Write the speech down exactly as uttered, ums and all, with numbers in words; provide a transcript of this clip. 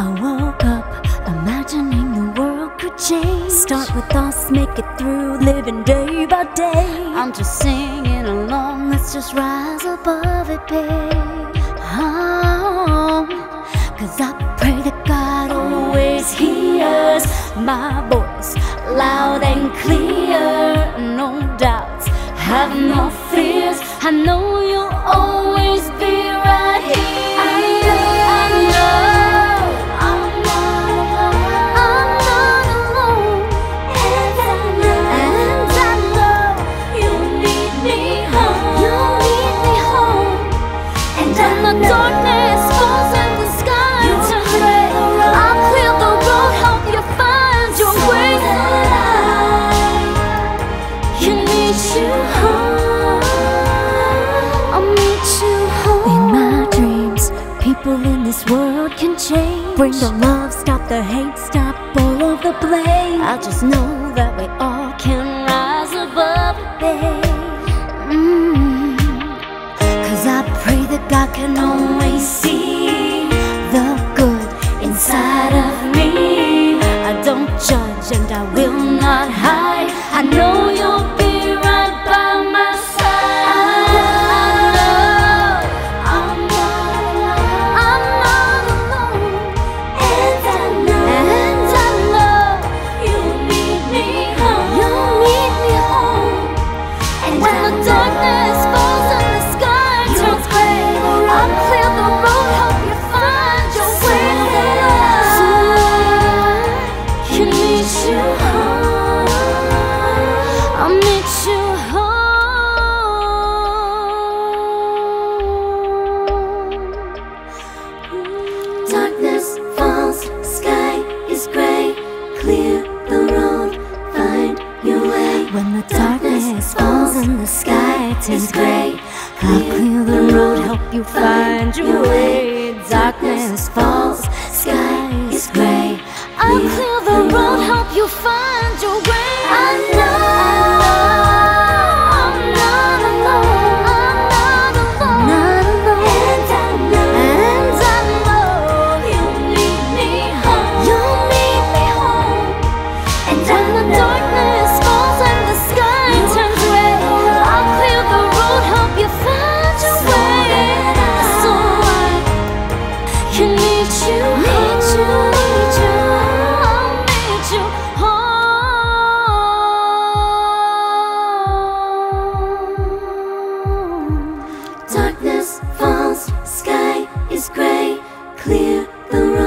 I woke up imagining the world could change. Start with us, make it through, living day by day. I'm just singing along, let's just rise above it, babe. Oh, cause I pray that God always hears my voice loud and clear. No doubts, have no fears, I know you'll always be right here. People in this world can change. Bring the love, stop the hate, stop all of the blame. I just know that we all can rise above it, babe. mm. Cause I pray that God can always see the good inside of me. I don't judge and I will not hide. I know you'll be right by my side. Darkness falls, sky is gray. Clear the road, find your way. When the darkness falls and the sky turns gray, I'll clear the road, help you find your way. Darkness falls, sky is gray. I'll clear the road, help you find your way. I know I'm not alone. I'm not alone. Not alone. And I know, and I know you'll meet me home. You'll meet me home. And when the darkness falls and the sky turns gray, I'll clear the road, help you find your way. So I can meet you, meet you, meet you. I'll meet you home. Darkness falls, sky is gray. Clear the road.